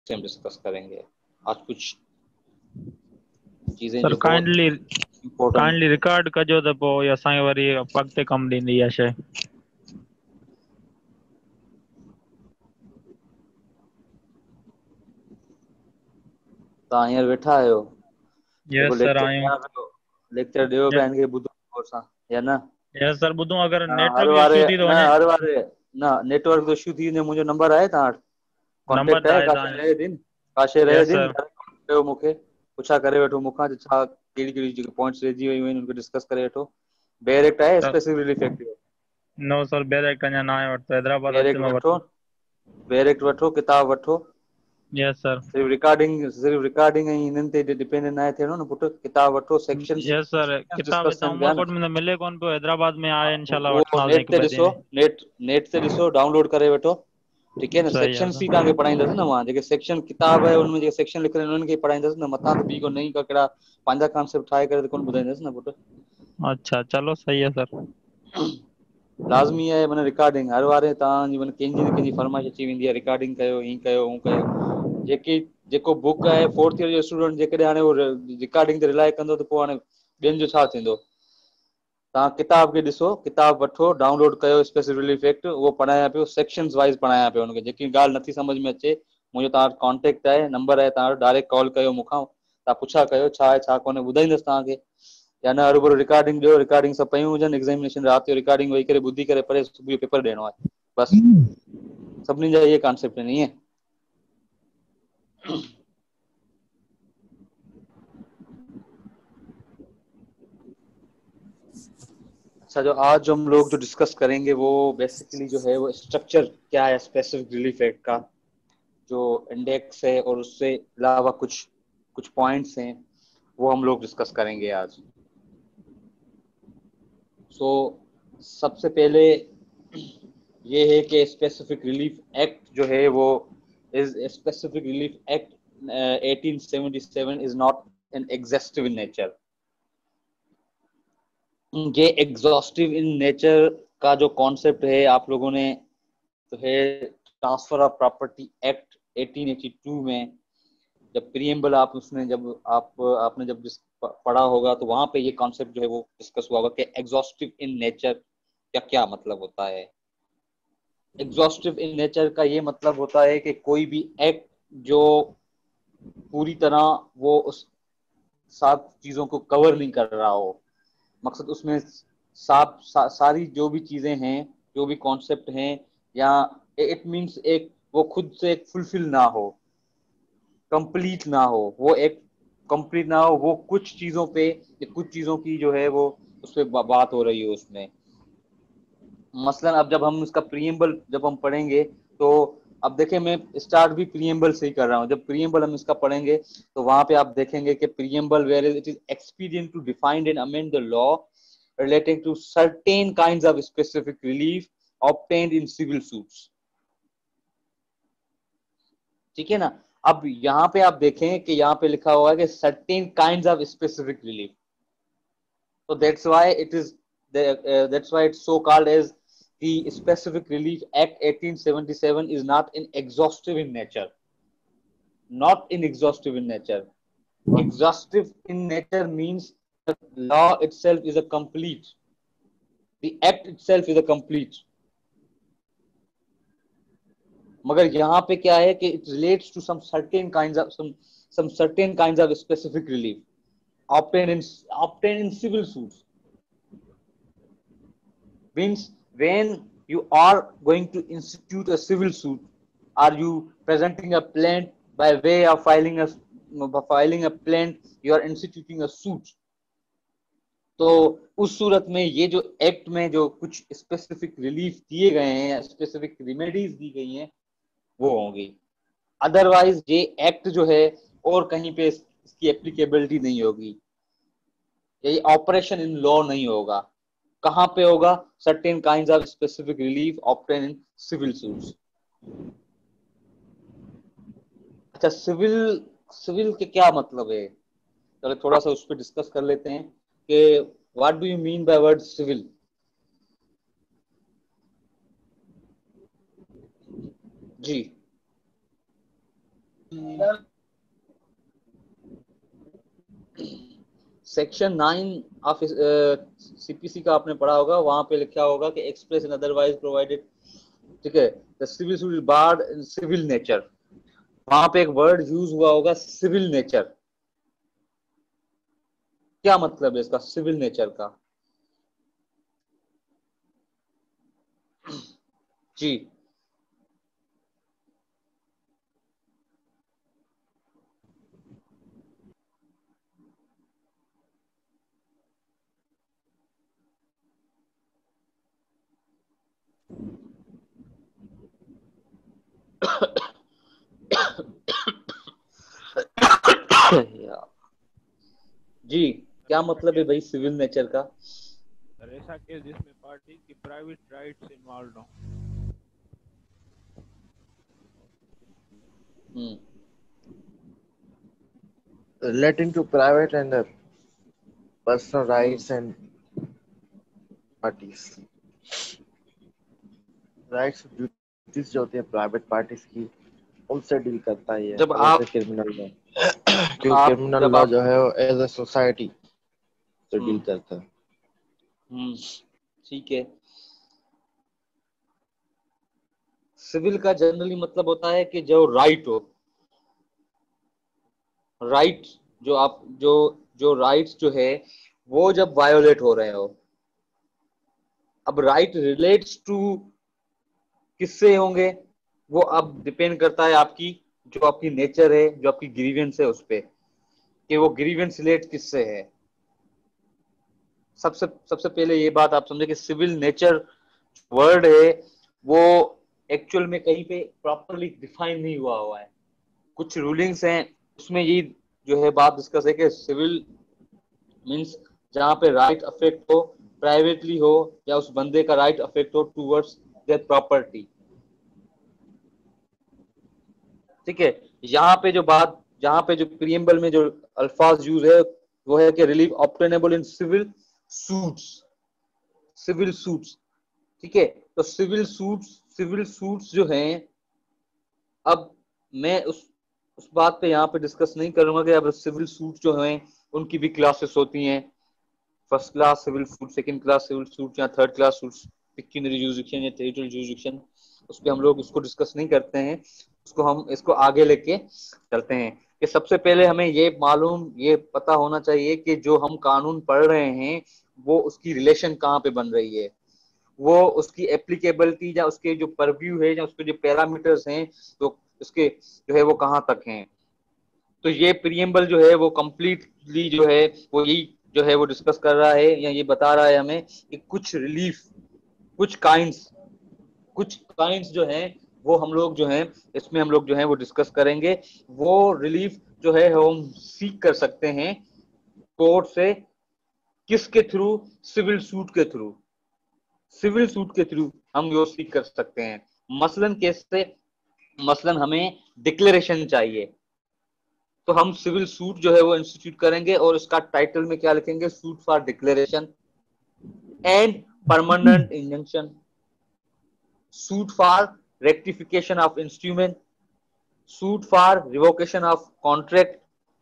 से हम डिस्कस करेंगे आज कुछ चीजें सर जो बहुत काइंडली इम्पोर्टेंट। काइंडली रिकॉर्ड कजो त पोइ असांखे वरी अॻिते कमु ॾींदी इहा शइ। तव्हां हींअर वेठा आहियो जेको यस सर आहियूं। लेक्चर ॾियो पिया हिनखे ॿुधो गौर सां या न? यस सर ॿुधो, अगरि हर नेटवर्क वारे इशू थी थो न वञे। हर वारे न नेटवर्क जो इशू थी वञे। मुंहिंजो नंबर आहे तव्हां वटि? नंबर कॉन्टेक्ट त आहे आहे काशे तव्हांजो। रहे दिन? काशे रहे यस दिन सर। कयो मूंखे पुछा करे वठो मूंखां छा कहिड़ी कहिड़ी जेके पॉइंट्स रहिजी वियूं आहिनि उनखे डिस्कस करे वठो। डायरेक्ट आहे sir specific relief active? No sir बैरेक्ट अञा न आहे वरितो, हैदराबाद डायरेक्ट अचंदो वठो, वठण। डायरेक्ट वठो, किताब वठो। Yes sir. सिर्फ रिकॉर्डिंग ऐं हिननि ते डिपेंडेंट न थियणो न पुटु। किताब वठो, सेक्शंस यस सर, किताब डिस्कस हितां थियनि पिया न। उमरकोट में त मिले कोन पियो, हैदराबाद में आहे इंशाल्लाह उहो वठंदासीं नेट हिकु ते ॿ ॾींहं ॾिसो, में। नेट ते ॾिसो, डाउनलोड करे वठो। ठीक है न। सही आहे सेक्शन सी सर। तव्हांखे पढ़ाईंदसि न मां। जेके सेक्शन किताब आहे हुनमें जेके सेक्शन लिखल आहिनि उन्हनि खे पढ़ाईंदसि न। मथां त ॿी को नई का कहिड़ा पंहिंजा कॉन्सेप्ट ठाहे करे त कोन ॿुधाईंदसि न पुटु। अच्छा चलो सही आहे सर। लाज़मी आहे माना रिकॉर्डिंग हर वारे तव्हांजी माना कंहिंजी न कंहिंजी फरमाइश अची वेंदी आहे रिकॉर्डिंग कयो, हीअं कयो, हूअं कयो। जेको बुक आहे फोर्थ ईयर जो स्टूडेंट जेकॾहिं हाणे उहो रिकॉर्डिंग ते रिलाए कंदो त पोइ हाणे ॿियनि जो छा थींदो? तव्हां किताब खे ॾिसो, किताब वठो, डाउनलोड कयो स्पेसिफिक रिलीफ एक्ट। उहो पढ़ायां पियो, सेक्शंस वाइज़ पढ़ायां पियो हुनखे। जेकी ॻाल्हि नथी सम्झ में अचे मुंहिंजो तव्हां वटि कॉन्टेक्ट आहे, नंबर आहे तव्हां वटि, डायरेक्ट कॉल कयो मूंखां। तव्हां पुछा कयो छा आहे छा कोन्हे, ॿुधाईंदसि तव्हांखे। या न हरू रिकॉर्डिंग ॾियो, रिकॉर्डिंग सभु पयूं हुजनि, एग्ज़ामिनेशन राति जो रिकॉर्डिंग वेही करे ॿुधी करे पढ़े सुबुह जो पेपर ॾियणो आहे बसि। सभिनी जा इहे कॉन्सेप्ट आहिनि ईअं। अच्छा, जो आज जो हम लोग जो डिस्कस करेंगे वो बेसिकली जो है वो स्ट्रक्चर क्या है स्पेसिफिक रिलीफ एक्ट का, जो इंडेक्स है और उससे अलावा कुछ कुछ पॉइंट्स हैं वो हम लोग डिस्कस करेंगे आज। सबसे पहले ये है कि स्पेसिफिक रिलीफ एक्ट जो है वो is specific relief act 1877 is not an exhaustive in nature. ये एग्जॉस्टिव इन नेचर का जो कॉन्सेप्ट है आप लोगों ने तो है ट्रांसफर ऑफ प्रॉपर्टी एक्ट 1882 में। जब प्रीएम्बल आप उसने जब आपने जब पढ़ा होगा तो वहां पे ये कॉन्सेप्ट जो है वो डिस्कस हुआ होगा कि एग्जॉस्टिव इन नेचर का क्या मतलब होता है। एग्जॉस्टिव इन नेचर का ये मतलब होता है कि कोई भी एक्ट जो पूरी तरह वो उस सात चीजों को कवर नहीं कर रहा हो। मकसद उसमें सारी जो भी चीजें हैं, जो भी कॉन्सेप्ट हैं, या इट मीन्स एक वो खुद से एक फुलफिल ना हो, कंप्लीट ना हो। वो एक कंप्लीट ना हो, वो कुछ चीजों पे कुछ चीजों की जो है वो उस पर बात हो रही है उसमें। मसलन अब जब हम इसका प्रीएम्बल जब हम पढ़ेंगे तो अब देखें मैं स्टार्ट भी प्रीएम्बल से ही कर रहा हूं। जब प्रीएम्बल हम इसका पढ़ेंगे तो वहां पे आप देखेंगे कि preamble where it is expedient to define and amend the law relating to certain kinds of specific relief obtained in civil suits। ठीक है ना। अब यहां पे आप देखें कि यहां पे लिखा हुआ है कि certain kinds of specific relief, so that's why it is that's why it's so called as the Specific Relief Act 1877 is not in exhaustive in nature, not in exhaustive in nature। Exhaustive in nature means the law itself is a complete, the act itself is a complete। मगर यहाँ पे क्या है कि it relates to some certain kinds of some certain kinds of specific relief obtained in civil suits। Means when you are going to institute a civil suit, are you presenting a plaint by way of filing a plaint, you are instituting a suit। तो उस सूरत में ये जो act में जो कुछ specific relief दिए गए हैं, स्पेसिफिक रिमेडीज दी गई हैं, वो होंगी। अदरवाइज ये एक्ट जो है और कहीं पे इसकी एप्लीकेबिलिटी नहीं होगी, ये ऑपरेशन इन लॉ नहीं होगा। कहां पे होगा? Certain kinds of specific relief obtain in civil suits. अच्छा, सिविल सिविल के क्या मतलब है? चलो थोड़ा सा उस पर डिस्कस कर लेते हैं कि what do you mean by word civil. जी सेक्शन 9 ऑफ सीपीसी का आपने पढ़ा होगा, वहां पे लिखा होगा कि एक्सप्रेस एंड अदरवाइज प्रोवाइडेड, ठीक है, the civil suit is barred in civil nature. वहां पे एक वर्ड यूज हुआ होगा सिविल नेचर। क्या मतलब है इसका, सिविल नेचर का? जी। जी, क्या मतलब है भाई सिविल नेचर का? सर ऐसा केस जिसमें पार्टी की प्राइवेट राइट्स इन्वॉल्व हो। relating to private and personal rights and parties, rights and duties जो होती है प्राइवेट पार्टीज की, उनसे डील करता है ये, जब आप क्रिमिनल लॉ। क्योंकि क्रिमिनल जब लॉ आप जो है एज ए सोसाइटी से डील करता है। ठीक है। सिविल का जनरली मतलब होता है कि जो राइट हो, राइट जो आप जो राइट्स जो है वो जब वायोलेट हो रहे हो। अब राइट रिलेट्स टू किससे होंगे, वो अब डिपेंड करता है आपकी जो आपकी नेचर है, जो आपकी ग्रीवेंस है उस पे, कि वो ग्रीवेंस रिलेट किससे है। सबसे सबसे पहले ये बात आप समझे कि सिविल नेचर वर्ड है वो एक्चुअल में कहीं पे प्रॉपरली डिफाइन नहीं हुआ है। कुछ रूलिंग्स हैं उसमें ये जो है बात डिस्कस है कि सिविल मींस जहां पे राइट अफेक्ट हो प्राइवेटली हो, या उस बंदे का राइट अफेक्ट हो टूवर्ड्स देयर प्रॉपर्टी। ठीक है, यहाँ पे जो बात, जहां पे जो प्रीएम्बल में जो अल्फाज यूज है वो है कि relief obtainable in civil suits, civil suits. ठीक है, तो सिविल सूट्स जो हैं, अब मैं उस बात पे यहाँ पे डिस्कस नहीं करूंगा कि अब सिविल सूट जो हैं उनकी भी क्लासेस होती हैं, first class civil suit, second class civil suit, या third class suits, pecuniary jurisdiction या टेरिटोरियल जुरिसडिक्शन। उस पर हम लोग उसको डिस्कस नहीं करते हैं, उसको हम इसको आगे लेके चलते हैं। कि सबसे पहले हमें ये पता होना चाहिए कि जो हम कानून पढ़ रहे हैं वो उसकी रिलेशन कहाँ पे बन रही है, वो उसकी एप्लीकेबिलिटी या उसके जो परव्यू है या उसके जो पैरामीटर्स हैं तो उसके जो है वो कहाँ तक हैं। तो ये प्रीएम्बल जो है वो कंप्लीटली जो है वो यही जो है वो डिस्कस कर रहा है या ये बता रहा है हमें कि कुछ रिलीफ, कुछ काइंड्स जो हैं वो हम लोग जो हैं इसमें हम लोग जो है वो डिस्कस करेंगे। वो रिलीफ जो है हम सीख कर सकते हैं कोर्ट से, किसके थ्रू? सिविल सूट के थ्रू, सिविल सूट के थ्रू हम वो सीख कर सकते हैं। मसलन कैसे? मसलन हमें डिक्लेरेशन चाहिए तो हम सिविल सूट जो है वो इंस्टीट्यूट करेंगे और उसका टाइटल में क्या लिखेंगे? Suit for declaration and permanent injunction, suit for rectification of instrument, suit for revocation of contract,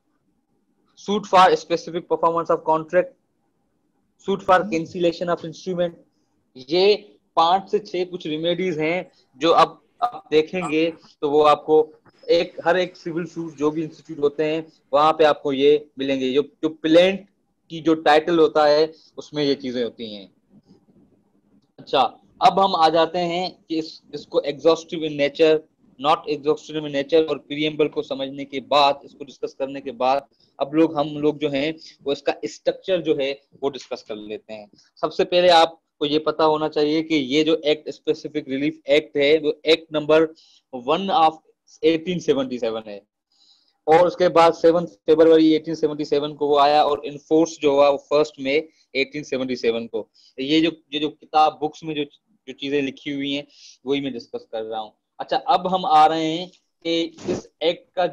suit for specific performance of contract, suit for cancellation of instrument. ये 5 से 6 कुछ रेमेडीज हैं जो अब आप देखेंगे तो वो आपको हर एक सिविल सूट जो भी इंस्टीट्यूट होते हैं वहां पे आपको ये मिलेंगे। जो प्लेंट की जो टाइटल होता है उसमें ये चीजें होती हैं। अच्छा, अब हम आ जाते हैं कि इसको exhaustive in nature, not exhaustive in nature और प्रीएम्बल को समझने के बाद, इसको डिस्कस करने के बाद अब हम लोग जो हैं वो इसका स्ट्रक्चर जो है वो डिस्कस कर लेते हैं। सबसे पहले आपको ये पता होना चाहिए कि ये जो एक्ट, स्पेसिफिक रिलीफ एक्ट है, वो एक्ट नंबर 1 ऑफ 1877 है और उसके बाद 7 फरवरी 1877 को वो आया और इनफोर्स जो हुआ वो 1 मई 1877 को। ये जो किताब बुक्स में जो चीजें लिखी हुई हैं वही मैं डिस्कस कर रहा हूँ। अच्छा, अब हम आ रहे हैं कि इस एक्ट का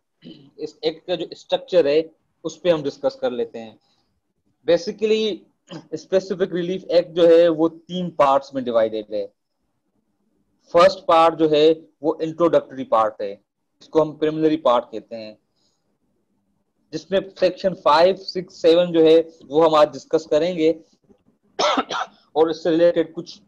जो स्ट्रक्चर है उस पर हम डिस्कस कर लेते हैं। बेसिकली स्पेसिफिक रिलीफ एक्ट जो है वो 3 पार्ट्स में डिवाइडेड है। फर्स्ट पार्ट जो है वो इंट्रोडक्टरी पार्ट है, इसको हम प्रिलिमिनरी पार्ट कहते हैं, जिसमें सेक्शन 5, 6, 7 जो है वो हम आज डिस्कस करेंगे। और इससे रिलेटेड कुछ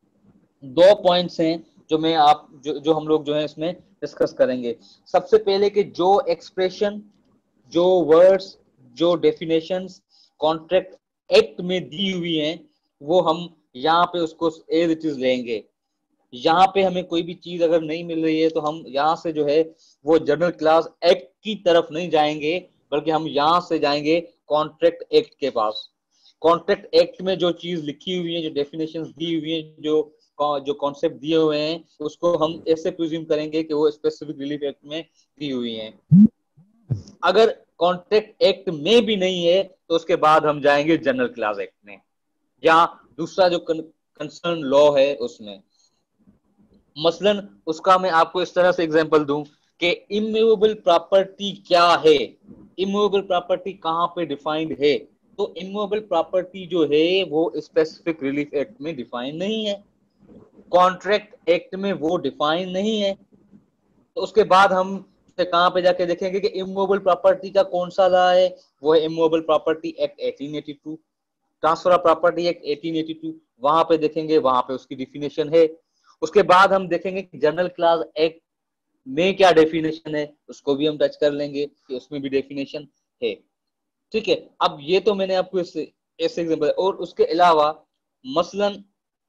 2 पॉइंट्स हैं जो मैं आप जो हम लोग जो है इसमें डिस्कस करेंगे। सबसे पहले कि जो एक्सप्रेशन, जो वर्ड्स, जो डेफिनेशंस कॉन्ट्रैक्ट एक्ट में दी हुई हैं वो हम यहाँ पे उसको एज इट इज लेंगे। यहाँ पे हमें कोई भी चीज अगर नहीं मिल रही है तो हम यहाँ से जो है वो जनरल क्लास एक्ट की तरफ नहीं जाएंगे, बल्कि हम यहाँ से जाएंगे कॉन्ट्रैक्ट एक्ट के पास। कॉन्ट्रैक्ट एक्ट में जो चीज लिखी हुई है, जो डेफिनेशंस दी हुई है, जो कॉन्सेप्ट दिए हुए हैं, उसको हम ऐसे प्रिज्यूम करेंगे कि वो स्पेसिफिक रिलीफ एक्ट में दी हुई है। अगर कॉन्ट्रैक्ट एक्ट में भी नहीं है तो उसके बाद हम जाएंगे जनरल क्लास एक्ट में, या दूसरा जो कंसर्न लॉ है उसमें। मसलन उसका मैं आपको इस तरह से एग्जांपल दूं कि इमूवेबल प्रॉपर्टी क्या है, इमूवेबल प्रॉपर्टी कहां पे डिफाइंड है। तो इमूवेबल प्रॉपर्टी जो है वो स्पेसिफिक रिलीफ एक्ट में डिफाइन नहीं है, कॉन्ट्रैक्ट एक्ट में वो डिफाइन नहीं है। तो उसके बाद हम कहां पे जाके देखेंगे कि इमूवेबल प्रॉपर्टी का कौन सा लॉ है, वो है immovable property act 1882, transfer of property act 1882, वहां पे देखेंगे, वहां पे उसकी डिफिनेशन है। उसके बाद हम देखेंगे कि जनरल क्लास एक्ट में क्या डेफिनेशन है, उसको भी हम टच कर लेंगे कि उसमें भी डेफिनेशन है। ठीक है, अब ये तो मैंने आपको ऐसे एग्जांपल। और उसके अलावा मसलन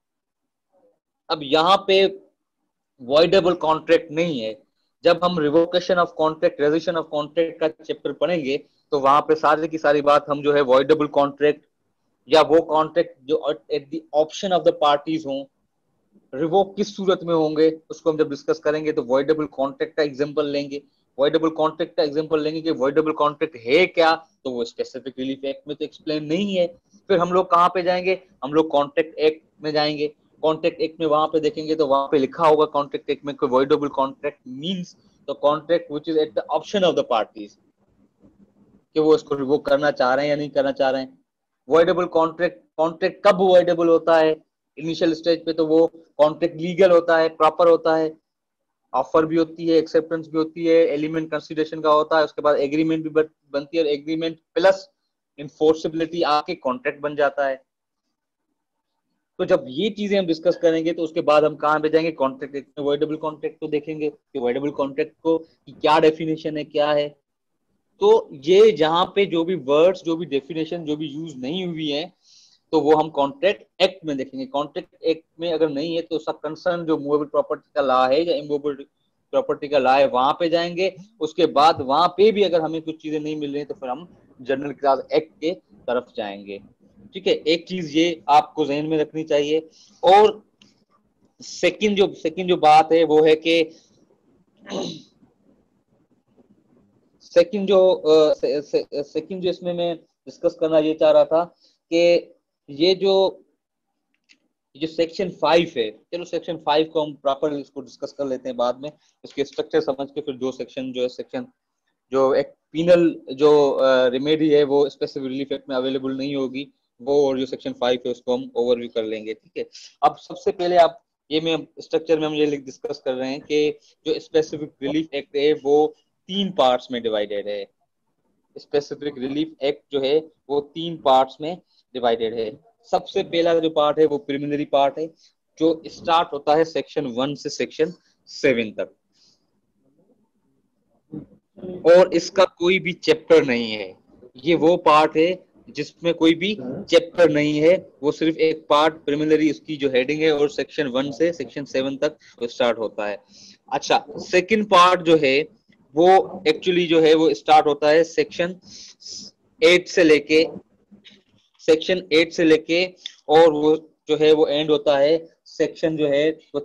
अब यहाँ पे वॉइडेबल कॉन्ट्रैक्ट नहीं है। जब हम revocation of contract, resolution of contract का चैप्टर पढ़ेंगे तो वहां पे सारी की सारी बात हम जो है वॉइडेबल कॉन्ट्रैक्ट या वो कॉन्ट्रैक्ट जो at the option of the parties हों, रिवोक किस सूरत में होंगे, उसको हम जब डिस्कस करेंगे तो वॉइडेबल कॉन्ट्रैक्ट का एग्जांपल लेंगे। वॉइडेबल कॉन्ट्रैक्ट का एग्जांपल लेंगे कि वॉइडेबल कॉन्ट्रैक्ट है क्या, तो वो स्पेसिफिक रिलीफ एक्ट में तो एक्सप्लेन नहीं है। फिर हम लोग कहाँ पे जाएंगे, हम लोग कॉन्ट्रैक्ट एक्ट में जाएंगे। कॉन्ट्रैक्ट एक्ट में वहां पे देखेंगे तो वहां पे लिखा होगा कॉन्ट्रैक्ट एक्ट में voidable contract means the contract which is at the option of the parties, कि वो इसको रिवोक करना चाह रहे हैं या नहीं करना चाह रहे हैं। वॉइडेबल कॉन्ट्रैक्ट कब वॉइडेबल होता है, इनिशियल स्टेज पे तो वो कॉन्ट्रैक्ट लीगल होता है, प्रॉपर होता है, ऑफर भी होती है, एक्सेप्टेंस भी होती है, एलिमेंट कंसीडरेशन का होता है, उसके बाद एग्रीमेंट भी बनती है, और एग्रीमेंट प्लस इन्फोर्सिबिलिटी आके कॉन्ट्रैक्ट बन जाता है। तो जब ये चीजें हम डिस्कस करेंगे तो उसके बाद हम कहाँ पे जाएंगे, कॉन्ट्रैक्ट एक्ट में वॉइडेबल कॉन्ट्रैक्ट को देखेंगे कि वॉइडेबल कॉन्ट्रैक्ट को की क्या डेफिनेशन है, क्या है। तो ये जहां पे जो भी वर्ड्स, जो भी डेफिनेशन जो भी यूज नहीं हुई है, तो वो हम कॉन्ट्रैक्ट एक्ट में देखेंगे। कॉन्ट्रैक्ट एक्ट में अगर नहीं है तो उसका कंसर्न जो मूवेबल प्रॉपर्टी का लॉ है या इमूवेबल प्रॉपर्टी का लॉ है वहां पे जाएंगे। उसके बाद वहां पे भी अगर हमें कुछ चीजें नहीं मिल रही तो फिर हम जनरल क्लास एक्ट के तरफ जाएंगे। ठीक है, एक चीज ये आपको जहन में रखनी चाहिए। और सेकंड जो बात है वो है कि सेकंड जो इसमें मैं डिस्कस करना ये चाह रहा था कि ये जो सेक्शन 5 है, चलो सेक्शन 5 को हम प्रॉपर इसको डिस्कस कर लेते हैं बाद में, इसके स्ट्रक्चर समझ के। फिर जो सेक्शन जो है सेक्शन जो एक पीनल जो रेमेडी है वो स्पेसिफिक रिलीफ एक्ट में अवेलेबल नहीं होगी, वो और जो सेक्शन 5 है उसको हम ओवरव्यू कर लेंगे। ठीक है, अब सबसे पहले आप ये में स्ट्रक्चर में हम ये डिस्कस कर रहे हैं कि जो स्पेसिफिक रिलीफ एक्ट है वो 3 पार्ट्स में डिवाइडेड है। स्पेसिफिक रिलीफ एक्ट जो है वो 3 पार्ट्स में डिवाइडेड है। सबसे पहला जो पार्ट है वो प्रिलिमिनरी पार्ट है, जो स्टार्ट होता है सेक्शन 1 से सेक्शन 7 तक, और इसका कोई भी चैप्टर नहीं है। ये वो पार्ट है जिसमें कोई भी चैप्टर नहीं है, वो सिर्फ एक पार्ट प्रिलिमिनरी उसकी जो हेडिंग है, और सेक्शन 1 से सेक्शन 7 तक वो स्टार्ट होता है। अच्छा, सेकंड पार्ट जो है वो एक्चुअली जो है वो स्टार्ट होता है सेक्शन 8 से लेके और वो जो है वो एंड होता है सेक्शन जो है वो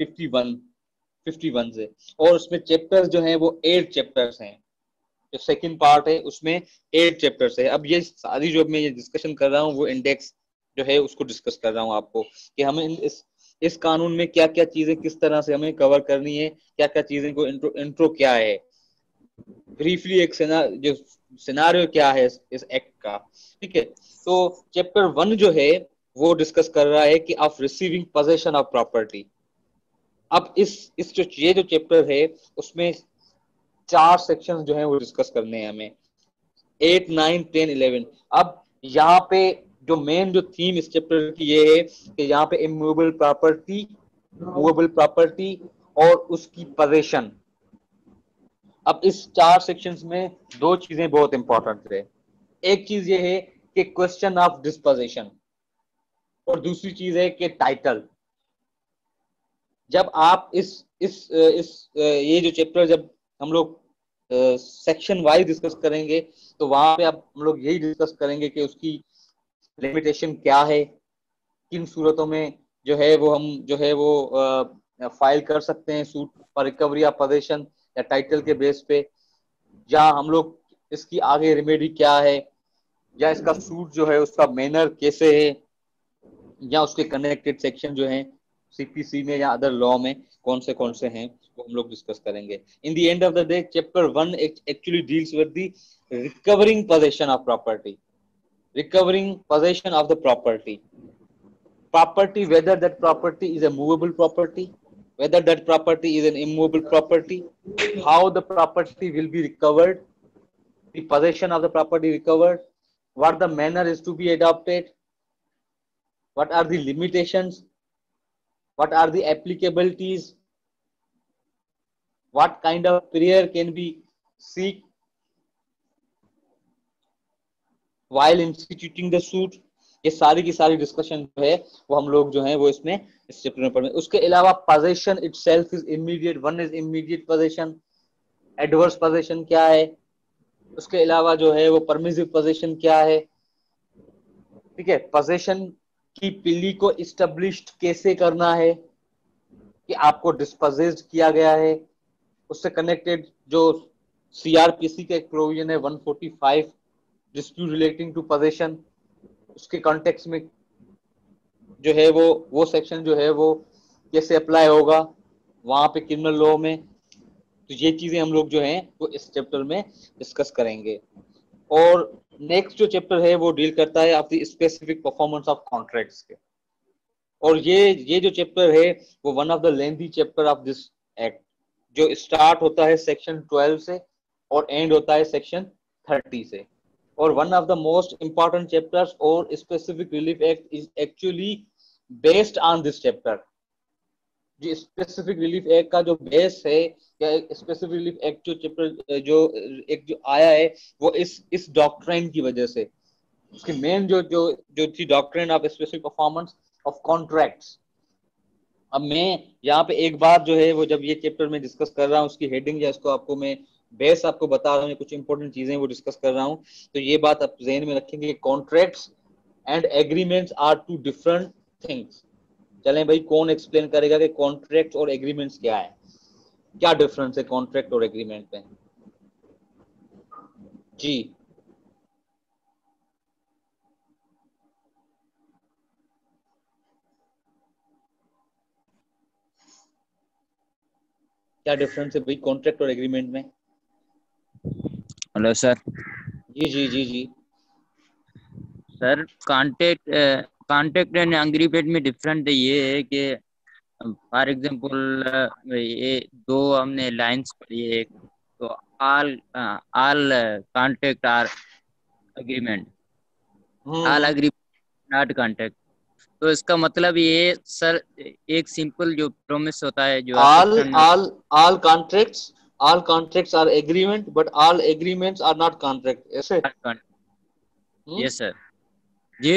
51 से। और उसमें चैप्टर्स जो हैं वो 8 चैप्टर्स हैं। जो सेकंड पार्ट है उसमें 8 चैप्टर्स है। अब ये सारी जो मैं ये डिस्कशन कर रहा हूँ वो इंडेक्स जो है उसको डिस्कस कर रहा हूँ आपको, कि हमें इस कानून में क्या क्या चीजें किस तरह से हमें कवर करनी है, क्या क्या चीजें को इंट्रो क्या है, ब्रीफली एक जो सिनारियो क्या है इस एक्ट का। ठीक है, तो चैप्टर 1 जो है वो डिस्कस कर रहा है कि of receiving possession of property. अब ये जो चैप्टर है उसमें 4 सेक्शन जो है वो डिस्कस करने हैं हमें, 8, 9, 10, 11। अब यहाँ पे जो मेन जो थीम इस चैप्टर की ये है कि यहाँ पे इमूवेबल प्रॉपर्टी, मूवेबल प्रॉपर्टी और उसकी पोजीशन। अब इस 4 सेक्शंस में 2 चीजें बहुत इंपॉर्टेंट है। एक चीज ये है कि क्वेश्चन ऑफ डिस्पोजिशन, और दूसरी चीज है कि टाइटल। जब आप इस ये जो चैप्टर जब हम लोग सेक्शन वाइज डिस्कस करेंगे तो वहां पे अब हम लोग यही डिस्कस करेंगे कि उसकी लिमिटेशन क्या है, किन सूरतों में जो है वो हम जो है वो फाइल कर सकते हैं suit for recovery of possession या टाइटल के बेस पे, या हम लोग इसकी आगे रेमेडी क्या है, या इसका सूट जो है उसका मैनर कैसे है, या उसके कनेक्टेड सेक्शन जो हैं सीपीसी में या अदर लॉ में कौन से हैं, वो हम लोग डिस्कस करेंगे। In the end of the day chapter 1 actually deals with the recovering possession of property, recovering possession of the property, whether that property is a movable property, whether that property is an immovable property, how the property will be recovered, the possession of the property recovered, what the manner is to be adopted, what are the limitations, what are the applicabilities, what kind of prayer can be seek while instituting the suit। ये सारी की सारी discussion जो है वो हम लोग जो है वो इसमें इस चैप्टर में पढ़ेंगे। उसके अलावा possession itself is immediate, one is immediate possession, adverse possession क्या है, उसके अलावा जो है वो परमिसिव पोजीशन क्या है, ठीक है, पोजीशन की पिली को इस्टेब्लिश्ड कैसे करना है कि आपको डिस्पोजेस्ड किया गया है, उससे कनेक्टेड जो सीआरपीसी का एक प्रोविजन है 145 डिस्प्यूट रिलेटिंग टू पोजीशन, उसके कॉन्टेक्स्ट में जो है वो सेक्शन जो है वो कैसे अप्लाई होगा वहां पे क्रिमिनल लॉ में। तो ये चीजें हम लोग जो हैं वो इस चैप्टर में डिस्कस करेंगे। और नेक्स्ट जो चैप्टर है वो डील करता है आपकी स्पेसिफिक परफॉर्मेंस ऑफ कॉन्ट्रैक्ट्स के। और ये जो चैप्टर है वो one of the lengthy chapter of this act, जो स्टार्ट होता है सेक्शन 12 से और एंड होता है सेक्शन 30 से। और one of the most important chapters और specific relief act is actually based on this chapter. जो स्पेसिफिक रिलीफ एक्ट का जो बेस है या स्पेसिफिक रिलीफ एक्ट जो चैप्टर जो आया है वो इस डॉक्ट्राइन की वजह से, उसकी मेन जो थी doctrine of specific performance of contracts. अब मैं यहाँ पे एक बार जो है वो जब ये चैप्टर में डिस्कस कर रहा हूँ उसकी हेडिंग या इसको आपको मैं बेस आपको बता रहा हूँ, कुछ इंपॉर्टेंट चीजें वो डिस्कस कर रहा हूँ, तो ये बात आप ज़हन में रखेंगे कि contracts and agreements are two different things. चलें भाई, कौन एक्सप्लेन करेगा कि कॉन्ट्रैक्ट और एग्रीमेंट्स क्या है, क्या डिफरेंस है कॉन्ट्रैक्ट और एग्रीमेंट में? जी क्या डिफरेंस है भाई कॉन्ट्रैक्ट और एग्रीमेंट में? Hello sir. जी जी जी जी सर कॉन्ट्रैक्ट एंड एग्रीमेंट में डिफरेंट ये है कि फॉर एग्जांपल ये दो हमने लाइंस पढ़ी है, एक तो all contract are agreement, all agreement not contract. तो इसका मतलब ये सर एक सिंपल जो प्रॉमिस होता है जो all contracts are agreement but all agreements are not contract, ऐसे? Yes sir ji.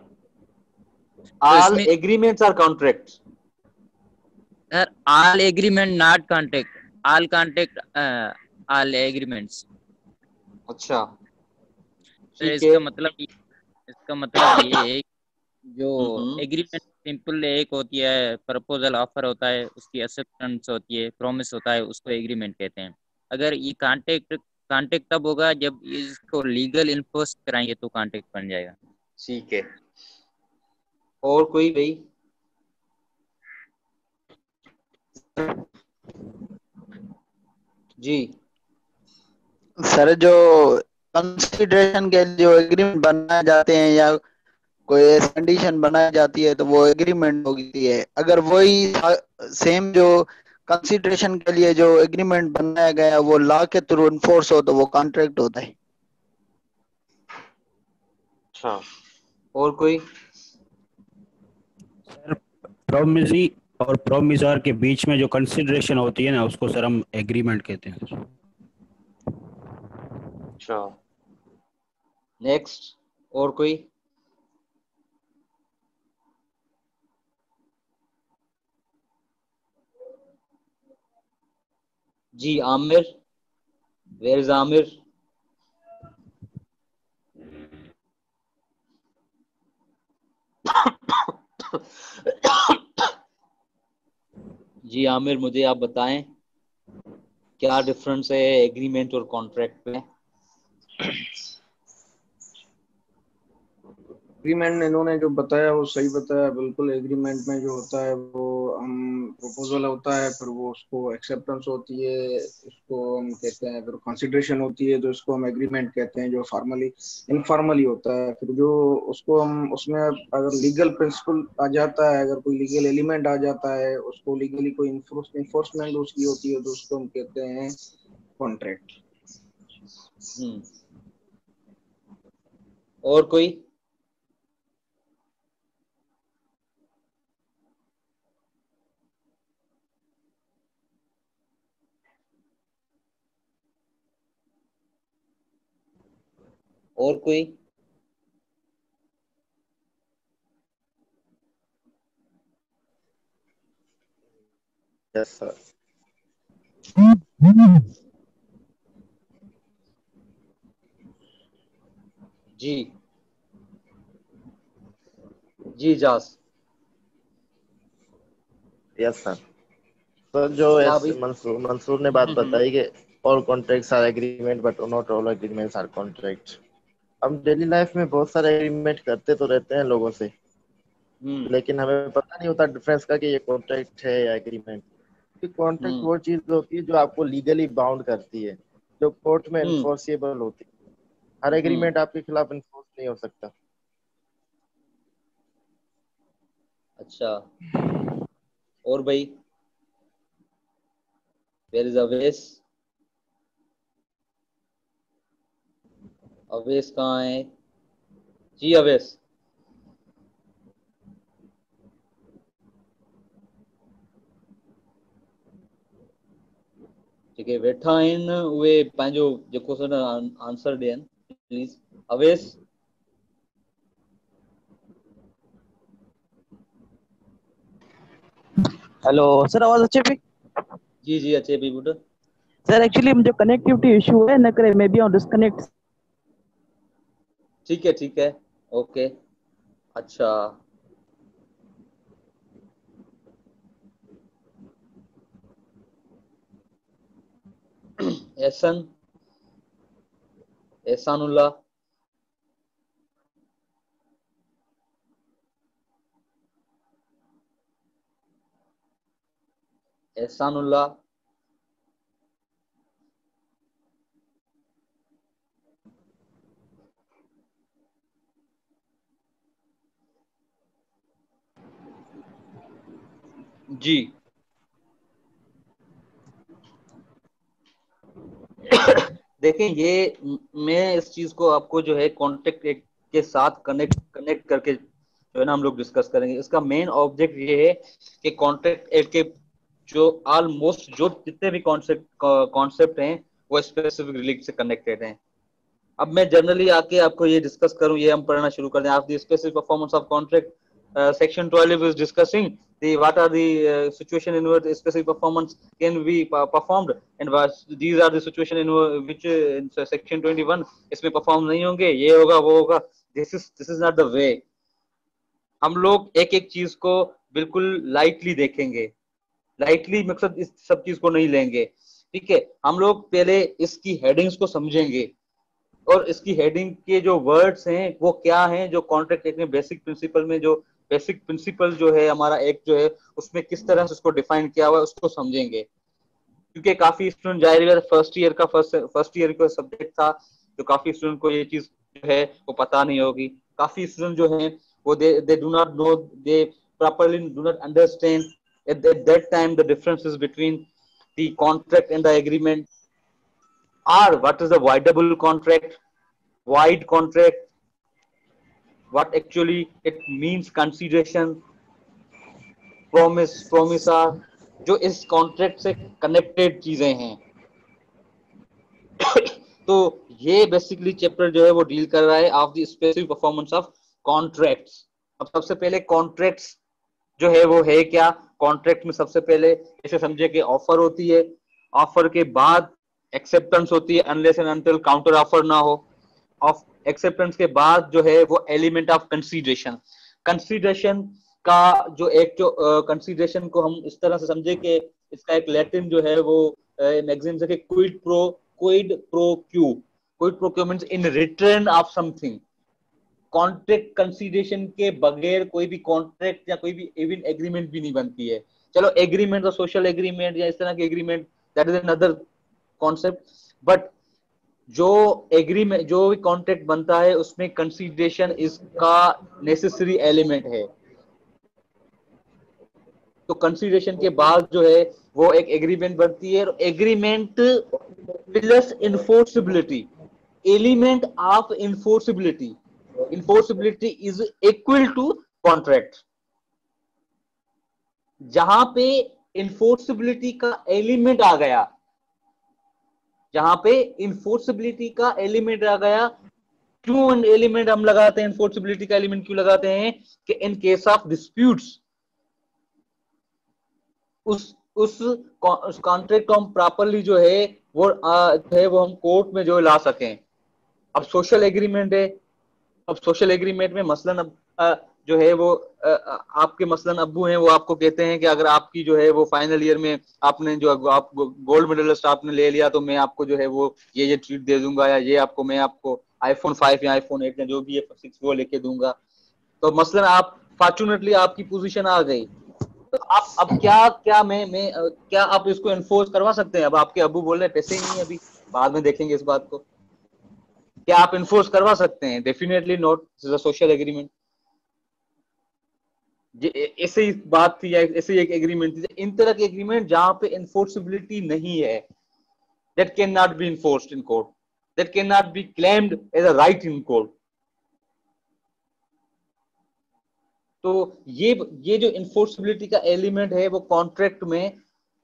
all agreements are contracts sir, all agreement not contract, all contract all agreements। अच्छा, तो इसका मतलब ये है जो एग्रीमेंट सिंपल एक होती है, प्रपोजल ऑफर होता है, उसकी एक्सेप्टेंस होती है, प्रॉमिस होता है, उसको एग्रीमेंट कहते हैं। अगर ये कॉन्ट्रैक्ट तब होगा जब इसको लीगल इन्फोर्स कराएंगे तो कॉन्ट्रैक्ट बन जाएगा। ठीक है। और कोई भाई? जी सर, जो कंसिडरेशन के जो एग्रीमेंट बनाए जाते हैं या कोई कंडीशन बनाई जाती है तो वो एग्रीमेंट होती है। अगर वही सेम जो कंसिडरेशन के लिए जो एग्रीमेंट बनाया गया वो लॉ के थ्रू इन्फोर्स हो तो वो कॉन्ट्रैक्ट होता है। अच्छा, और कोई? सर प्रोमिसी और प्रोमिसर के बीच में जो कंसिडरेशन होती है ना, उसको सर हम एग्रीमेंट कहते हैं सर। अच्छा, नेक्स्ट, और कोई? जी आमिर, वेयर इज आमिर? जी आमिर, मुझे आप बताएं क्या डिफरेंस है एग्रीमेंट और कॉन्ट्रैक्ट में? एग्रीमेंट इन्होंने जो बताया वो सही बताया बिल्कुल। एग्रीमेंट में जो होता है वो हम प्रपोजल होता है, फिर वो उसको एक्सेप्टेंस होती है, उसको हम कहते हैं, फिर कंसिडरेशन होती है, तो इसको हम एग्रीमेंट कहते हैं, जो फॉर्मली इनफॉर्मली होता है। फिर जो उसको हम उसमें अगर लीगल प्रिंसिपल आ जाता है, अगर कोई लीगल एलिमेंट आ जाता है, उसको लीगली कोई इन्फोर्समेंट उसकी होती है, तो उसको हम कहते हैं कॉन्ट्रैक्ट। और कोई? और कोई? Yes sir. जी जी जास। Yes sir. तो जो क्या ऐसे भाई? मंसूर ने बात बताई कि all contracts are agreement but not all agreements are contract. हम डेली लाइफ में बहुत सारे एग्रीमेंट करते तो रहते हैं लोगों से, लेकिन हमें पता नहीं होता डिफरेंस का कि ये कॉन्ट्रैक्ट है या एग्रीमेंट। क्योंकि कॉन्ट्रैक्ट वो चीज होती है जो आपको लीगली बाउंड करती है, जो कोर्ट में इन्फोर्सेबल होती है। हर एग्रीमेंट आपके खिलाफ इन्फोर्स नहीं हो सकता। अच्छा, और भाई? Where is Avesh? अवेश कहाँ है? जी अवेश। ठीक है, वेठा आहिनि उहे पंहिंजो जेको सो न आंसर ॾियनि प्लीज। अवेश? हेलो सर, आवाज अचे पई? जी जी अचे पई पुट। सर एक्चुअली मुंहिंजो कनेक्टिविटी इशू है, न करे मे बी आउं डिस्कनेक्ट। ठीक है, ओके। अच्छा, एहसन, एहसानुल्लाह? एहसानुल्लाह? जी देखें, ये मैं इस चीज को आपको जो है कॉन्ट्रैक्ट एक्ट के साथ कनेक्ट करके जो है ना हम लोग डिस्कस करेंगे। इसका मेन ऑब्जेक्ट ये है कि कॉन्ट्रैक्ट एक्ट के जो ऑलमोस्ट जो जितने भी कॉन्सेप्ट हैं वो स्पेसिफिक रिलीज से कनेक्टेड हैं। अब मैं जनरली आके आपको ये डिस्कस करूं, ये हम पढ़ना शुरू कर दें। आप the specific performance of contract section 12 is discussing the what are the situation in which specific performance can be performed and these are the situation in which in section 21 इसमें परफॉर्म नहीं होंगे, ये होगा वो होगा। this is not the way। हम लोग एक एक चीज को बिल्कुल लाइटली देखेंगे, लाइटली मकसद इस सब चीज को नहीं लेंगे। ठीक है, हम लोग पहले इसकी हेडिंग्स को समझेंगे और इसकी हेडिंग के जो वर्ड्स हैं वो क्या हैं, जो कॉन्ट्रैक्ट एक्ट में बेसिक प्रिंसिपल में जो बेसिक प्रिंसिपल जो है हमारा एक्ट जो है उसमें किस तरह से उसको डिफाइन किया हुआ है उसको समझेंगे। क्योंकि काफी स्टूडेंट जाहिर फर्स्ट ईयर का सब्जेक्ट था, तो काफी स्टूडेंट को ये चीज जो है वो पता नहीं होगी। काफी स्टूडेंट जो है वो they do not know, they properly do not understand At that time, the differences between the contract and the agreement are what is the voidable contract, void contract, what actually it means consideration, promise, promisa, जो इस contract से connected चीजें हैं। तो ये basically chapter जो है वो डील कर रहा है of the specific performance of contracts. अब सबसे पहले कॉन्ट्रैक्ट्स जो है वो है क्या? कॉन्ट्रैक्ट में सबसे पहले ऐसे समझे कि ऑफर होती है, ऑफर के बाद एक्सेप्टेंस होती है unless and until counter offer ना हो। ऑफ एक्सेप्टेंस के बाद जो है वो एलिमेंट ऑफ कंसीडरेशन। कंसीडरेशन का जो एक जो कंसीडरेशन को हम इस तरह से समझे कि इसका एक लैटिन जो है वो मैगजीन से quid pro quo. Quid pro quo means in return of something. Contract consideration के बगैर कोई भी कॉन्ट्रैक्ट या कोई भी इवन एग्रीमेंट भी नहीं बनती है। चलो एग्रीमेंट और सोशल एग्रीमेंट या इस तरह के agreement that is another concept, but जो एग्रीमेंट जो भी कॉन्ट्रैक्ट बनता है उसमें कंसीडरेशन इसका नेसेसरी एलिमेंट है। तो कंसीडरेशन के बाद जो है वो एक एग्रीमेंट बनती है। Agreement plus enforceability, element of enforceability, enforceability is equal to contract। जहां पे enforceability का एलिमेंट आ गया, जहां पे enforceability का एलिमेंट आ गया, क्यों एलिमेंट हम लगाते हैं, enforceability का एलिमेंट क्यों लगाते हैं कि इन केस ऑफ डिस्प्यूट्स उस कॉन्ट्रैक्ट को हम प्रॉपरली जो है वो हम कोर्ट में जो ला सकें। अब सोशल एग्रीमेंट है, अब सोशल एग्रीमेंट में मसलन अब जो है वो आपके मसलन अब्बू हैं, वो आपको कहते हैं कि अगर आपकी जो है वो फाइनल ईयर में आपने जो आप गोल्ड मेडलिस्ट आपने ले लिया तो मैं आपको जो है वो ये ट्रीट दे दूंगा, या ये आपको मैं आपको iPhone 5 या iPhone 8 या जो भी है 6 वो लेके दूंगा। तो मसलन आप फॉर्चुनेटली आपकी पोजीशन आ गई, तो आप अब क्या आप इसको एनफोर्स करवा सकते हैं? अब आपके अब्बू बोल रहे हैं पैसे ही नहीं, अभी बाद में देखेंगे इस बात को, क्या आप इन्फोर्स करवा सकते हैं? Definitely not. This is a social agreement. ऐसे ही बात थी, ऐसे ही एक एग्रीमेंट थी। इन तरह के एग्रीमेंट जहां पे इन्फोर्सिबिलिटी नहीं है, that can not be enforced in court, that can not be claimed as a right in court. तो ये जो इन्फोर्सिबिलिटी का एलिमेंट है वो कॉन्ट्रैक्ट में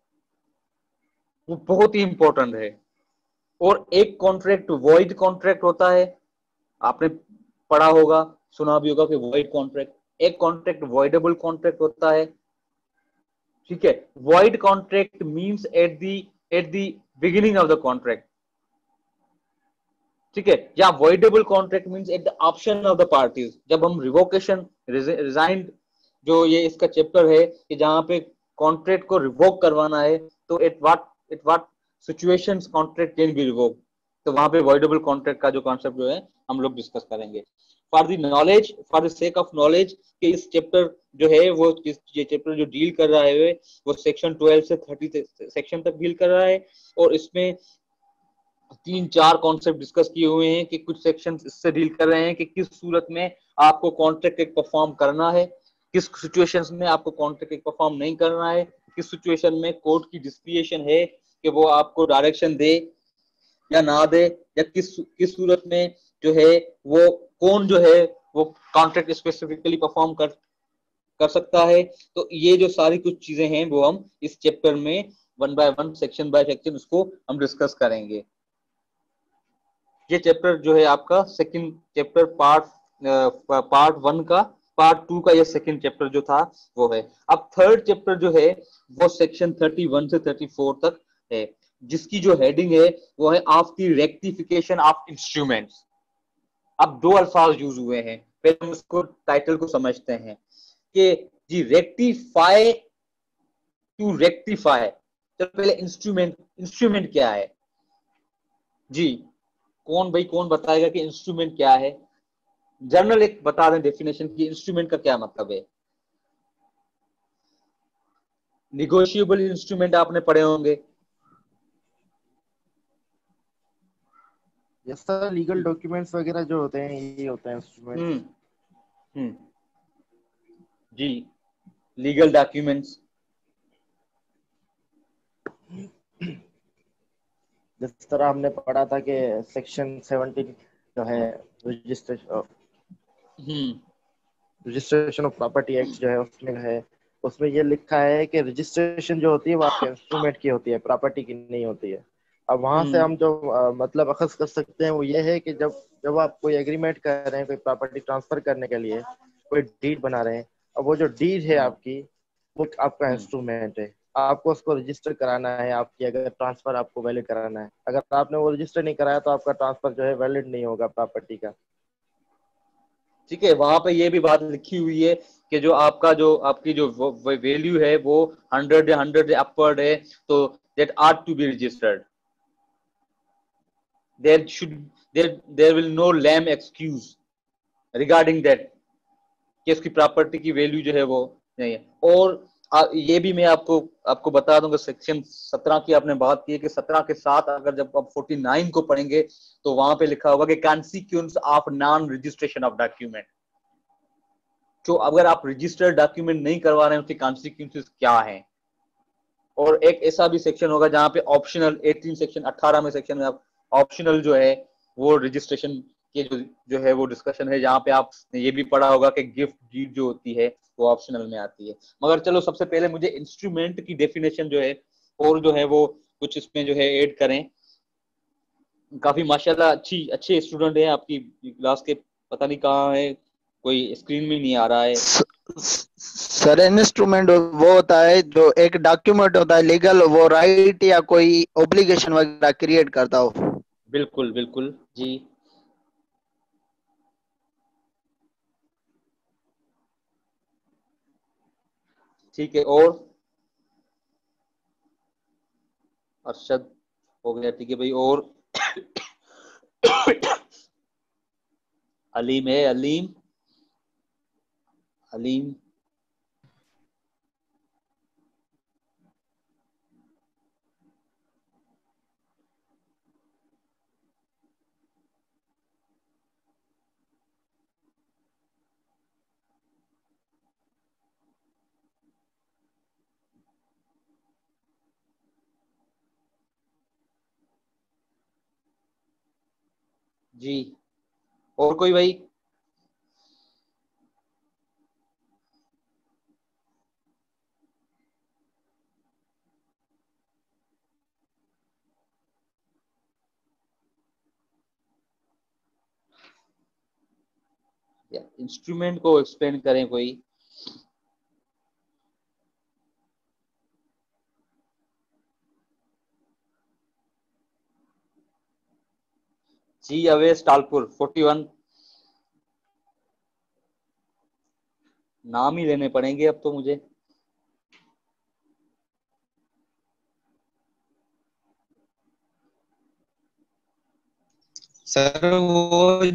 वो बहुत ही इंपॉर्टेंट है। और एक कॉन्ट्रैक्ट वॉइड कॉन्ट्रैक्ट होता है, आपने पढ़ा होगा, सुना भी होगा कि वॉइड कॉन्ट्रैक्ट। एक कॉन्ट्रैक्ट वॉइडेबल कॉन्ट्रैक्ट होता है, ठीक है। Void contract means at the beginning of the contract, ठीक है। या voidable contract means at the option of the parties. जब हम रिवोकेशन रिजाइंड जो ये इसका चैप्टर है कि जहां पे कॉन्ट्रैक्ट को रिवोक करवाना है, तो at what situations contract can be revoked, तो वहां पे वॉइडेबल कॉन्ट्रैक्ट का जो कॉन्सेप्ट जो है हम लोग डिस्कस करेंगे। For the knowledge, for the sake of knowledge कि इस चैप्टर जो है वो ये चैप्टर जो डील कर रहा है वो सेक्शन 12 से 30 सेक्शन तक डील कर रहा है। और इसमें 3-4 कॉन्सेप्ट डिस्कस किए हुए हैं कि कुछ सेक्शन इससे डील कर रहे हैं कि किस सूरत में आपको कॉन्ट्रैक्ट एक परफॉर्म करना है, किस सिचुएशंस में आपको कॉन्ट्रैक्ट एक परफॉर्म नहीं करना है, किस सिचुएशन में कोर्ट की डिस्क्रिएशन है कि वो आपको डायरेक्शन दे या ना दे, या किस सूरत में जो है वो कौन जो है वो कॉन्ट्रैक्ट स्पेसिफिकली परफॉर्म कर सकता है। तो ये जो सारी कुछ चीजें हैं वो हम इस चैप्टर में 1 बाय 1 सेक्शन बाय सेक्शन उसको हम डिस्कस करेंगे। ये चैप्टर जो है आपका सेकंड चैप्टर पार्ट 1 का, पार्ट 2 का ये सेकंड चैप्टर जो था वो है। अब थर्ड चैप्टर जो है वो सेक्शन 31 से 34 तक है, जिसकी जो हेडिंग है वो है of the rectification of instruments. अब 2 अल्फाज यूज हुए हैं, पहले हम उसको टाइटल को समझते हैं कि जी रेक्टिफाई टू रेक्टिफाई। तो पहले इंस्ट्रूमेंट क्या है जी? कौन बताएगा कि इंस्ट्रूमेंट क्या है? जनरल एक बता दें डेफिनेशन की इंस्ट्रूमेंट का क्या मतलब है। निगोशिएबल इंस्ट्रूमेंट आपने पढ़े होंगे। यस सर, लीगल डॉक्यूमेंट्स वगैरह जो होते हैं ये होते हैं इंस्ट्रूमेंट। जी, लीगल डॉक्यूमेंट्स जिस तरह हमने पढ़ा था कि सेक्शन 17 जो है रजिस्ट्रेशन ऑफ प्रॉपर्टी एक्ट जो है उसमें ये लिखा है कि रजिस्ट्रेशन जो होती है वो आपके इंस्ट्रूमेंट की होती है, प्रॉपर्टी की नहीं होती है। अब वहां से हम जो मतलब अखज़ कर सकते हैं वो ये है कि जब आप कोई एग्रीमेंट कर रहे हैं, कोई प्रॉपर्टी ट्रांसफर करने के लिए कोई डीड बना रहे हैं, अब वो जो डीड है आपकी, वो आपका इंस्ट्रूमेंट है, आपको उसको रजिस्टर कराना है। आपकी अगर ट्रांसफर आपको वैलिड कराना है, अगर आपने वो रजिस्टर नहीं कराया तो आपका ट्रांसफर जो है वैलिड नहीं होगा प्रॉपर्टी का। ठीक है, वहां पे ये भी बात लिखी हुई है कि जो आपकी जो वैल्यू है वो 100 या 100 से अपवर्ड है, तो that are to be registered. There will no lame excuse regarding that कि उसकी प्रॉपर्टी की वैल्यू जो है वो नहीं है। और ये भी मैं आपको बता दूंगा, सेक्शन 17 की आपने बात की है कि 17 के साथ अगर जब आप 49 को पढ़ेंगे तो वहां पे लिखा होगा कि consequence of non registration of document. तो अगर आप रजिस्टर्ड डॉक्यूमेंट नहीं करवा रहे हैं उसके कॉन्सिक्वेंसेस क्या हैं। और एक ऐसा भी सेक्शन होगा जहां पे ऑप्शनल 18 सेक्शन 18 में सेक्शन में ऑप्शनल जो है वो रजिस्ट्रेशन के जो है वो डिस्कशन है, जहां पे आपने ये भी पढ़ा होगा कि गिफ्ट डीड जो होती है वो ऑप्शनल में आती है। मगर चलो सबसे पहले मुझे इंस्ट्रूमेंट की डेफिनेशन जो है और जो है वो कुछ इसमें जो है ऐड करें। काफी माशाल्लाह अच्छे स्टूडेंट हैं आपकी क्लास के, पता नहीं कहाँ है, कोई स्क्रीन में नहीं आ रहा है। सर इंस्ट्रूमेंट वो होता है जो एक डॉक्यूमेंट होता है लीगल, वो राइट या कोई ऑब्लिगेशन वगैरह क्रिएट करता हो। बिल्कुल बिल्कुल जी। ठीक है, और अरशद हो गया, ठीक है भाई। और अलीम है, अलीम अलीम जी। और कोई भाई? इंस्ट्रूमेंट को एक्सप्लेन करें कोई? जी अवेश टालपुर 41। नाम ही लेने पड़ेंगे अब तो मुझे। सर वो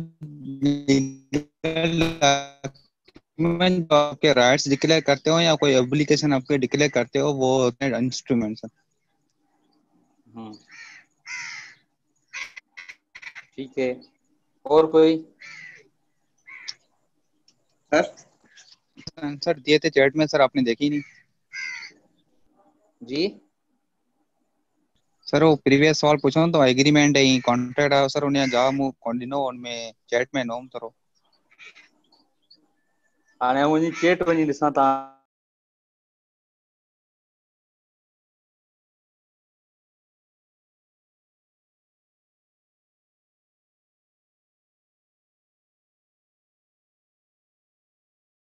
डॉक्यूमेंट आपके राइट्स डिक्लेयर करते हो या कोई एप्लीकेशन आपके डिक्लेयर करते हो, वो होते हैं इंस्ट्रूमेंट सर। ठीक है, और कोई? सर आंसर दिए थे चैट में सर, आपने देखी नहीं जी सर। वो प्रीवियस सवाल पूछा तो एग्रीमेंट है कॉन्ट्रैक्ट है सर, उन्हें जा मु कंटिन्यू उनमें चैट में नोम करो आने मुझे चैट वनी ॾिसां था।